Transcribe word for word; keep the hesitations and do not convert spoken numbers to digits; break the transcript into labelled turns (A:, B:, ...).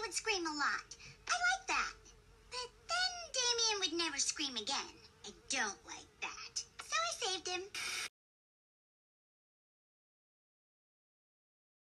A: would scream a lot. I like that. But then Damien would never scream again. I don't like that. So I saved him.